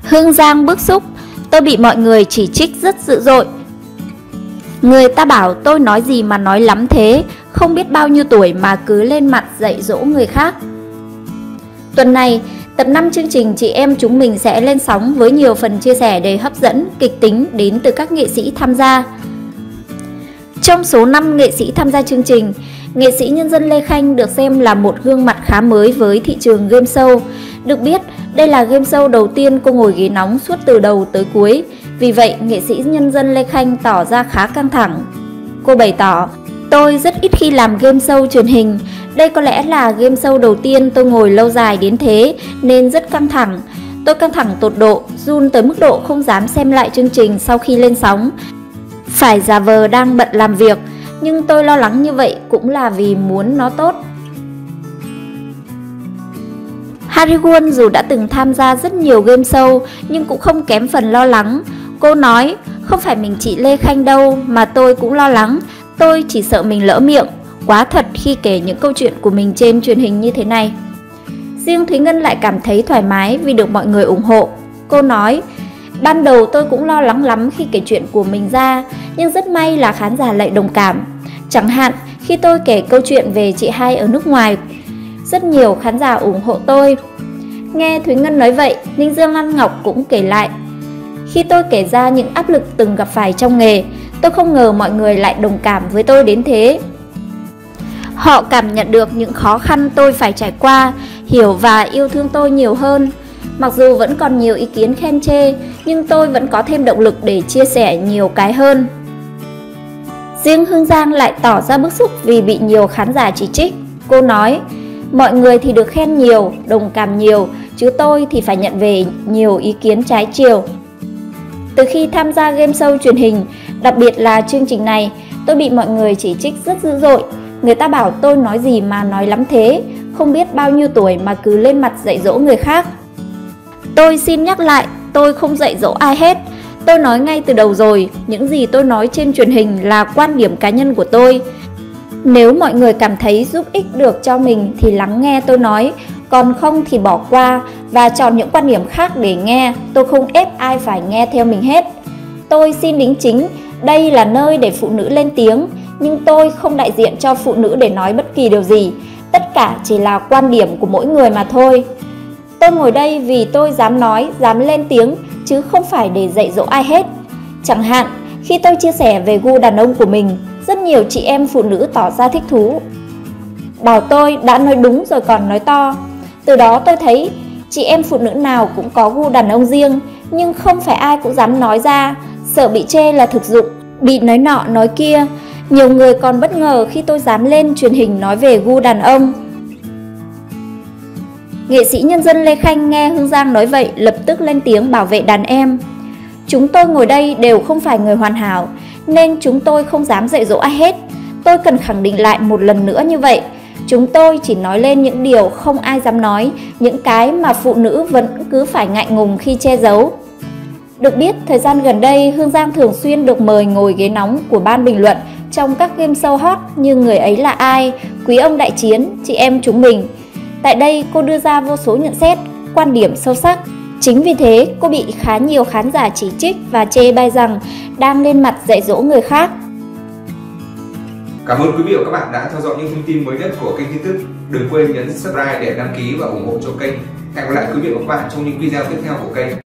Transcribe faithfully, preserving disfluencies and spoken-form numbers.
Hương Giang bức xúc, tôi bị mọi người chỉ trích rất dữ dội. Người ta bảo tôi nói gì mà nói lắm thế, không biết bao nhiêu tuổi mà cứ lên mặt dạy dỗ người khác. Tuần này, tập năm chương trình Chị Em Chúng Mình sẽ lên sóng với nhiều phần chia sẻ đầy hấp dẫn, kịch tính đến từ các nghệ sĩ tham gia. Trong số năm nghệ sĩ tham gia chương trình, nghệ sĩ nhân dân Lê Khanh được xem là một gương mặt khá mới với thị trường game show. Được biết, đây là game show đầu tiên cô ngồi ghế nóng suốt từ đầu tới cuối. Vì vậy, nghệ sĩ nhân dân Lê Khanh tỏ ra khá căng thẳng. Cô bày tỏ, tôi rất ít khi làm game show truyền hình. Đây có lẽ là game show đầu tiên tôi ngồi lâu dài đến thế nên rất căng thẳng. Tôi căng thẳng tột độ, run tới mức độ không dám xem lại chương trình sau khi lên sóng. Phải giả vờ đang bận làm việc, nhưng tôi lo lắng như vậy cũng là vì muốn nó tốt. Hari Won dù đã từng tham gia rất nhiều game show nhưng cũng không kém phần lo lắng. Cô nói, không phải mình chị Lê Khanh đâu mà tôi cũng lo lắng, tôi chỉ sợ mình lỡ miệng. Quá thật khi kể những câu chuyện của mình trên truyền hình như thế này. Riêng Thúy Ngân lại cảm thấy thoải mái vì được mọi người ủng hộ. Cô nói, ban đầu tôi cũng lo lắng lắm khi kể chuyện của mình ra, nhưng rất may là khán giả lại đồng cảm. Chẳng hạn khi tôi kể câu chuyện về chị hai ở nước ngoài, rất nhiều khán giả ủng hộ tôi. Nghe Thúy Ngân nói vậy, Ninh Dương Lan Ngọc cũng kể lại, khi tôi kể ra những áp lực từng gặp phải trong nghề, tôi không ngờ mọi người lại đồng cảm với tôi đến thế. Họ cảm nhận được những khó khăn tôi phải trải qua, hiểu và yêu thương tôi nhiều hơn. Mặc dù vẫn còn nhiều ý kiến khen chê, nhưng tôi vẫn có thêm động lực để chia sẻ nhiều cái hơn. Riêng Hương Giang lại tỏ ra bức xúc vì bị nhiều khán giả chỉ trích. Cô nói, mọi người thì được khen nhiều, đồng cảm nhiều, chứ tôi thì phải nhận về nhiều ý kiến trái chiều. Từ khi tham gia game show truyền hình, đặc biệt là chương trình này, tôi bị mọi người chỉ trích rất dữ dội. Người ta bảo tôi nói gì mà nói lắm thế, không biết bao nhiêu tuổi mà cứ lên mặt dạy dỗ người khác. Tôi xin nhắc lại, tôi không dạy dỗ ai hết. Tôi nói ngay từ đầu rồi, những gì tôi nói trên truyền hình là quan điểm cá nhân của tôi. Nếu mọi người cảm thấy giúp ích được cho mình thì lắng nghe tôi nói, còn không thì bỏ qua và chọn những quan điểm khác để nghe. Tôi không ép ai phải nghe theo mình hết. Tôi xin đính chính, đây là nơi để phụ nữ lên tiếng, nhưng tôi không đại diện cho phụ nữ để nói bất kỳ điều gì. Tất cả chỉ là quan điểm của mỗi người mà thôi. Tôi ngồi đây vì tôi dám nói, dám lên tiếng, chứ không phải để dạy dỗ ai hết. Chẳng hạn, khi tôi chia sẻ về gu đàn ông của mình, rất nhiều chị em phụ nữ tỏ ra thích thú, bảo tôi đã nói đúng rồi còn nói to. Từ đó tôi thấy chị em phụ nữ nào cũng có gu đàn ông riêng, nhưng không phải ai cũng dám nói ra, sợ bị chê là thực dụng, bị nói nọ nói kia. Nhiều người còn bất ngờ khi tôi dám lên truyền hình nói về gu đàn ông. Nghệ sĩ nhân dân Lê Khanh nghe Hương Giang nói vậy lập tức lên tiếng bảo vệ đàn em. Chúng tôi ngồi đây đều không phải người hoàn hảo, nên chúng tôi không dám dạy dỗ ai hết. Tôi cần khẳng định lại một lần nữa như vậy. Chúng tôi chỉ nói lên những điều không ai dám nói, những cái mà phụ nữ vẫn cứ phải ngại ngùng khi che giấu. Được biết, thời gian gần đây, Hương Giang thường xuyên được mời ngồi ghế nóng của ban bình luận trong các game show hot như Người Ấy Là Ai, Quý Ông Đại Chiến, Chị Em Chúng Mình. Tại đây, cô đưa ra vô số nhận xét, quan điểm sâu sắc. Chính vì thế, cô bị khá nhiều khán giả chỉ trích và chê bai rằng đang lên mặt dạy dỗ người khác. Cảm ơn quý vị và các bạn đã theo dõi những thông tin mới nhất của kênh tin tức. Đừng quên nhấn subscribe để đăng ký và ủng hộ cho kênh. Hẹn gặp lại quý vị và các bạn trong những video tiếp theo của kênh.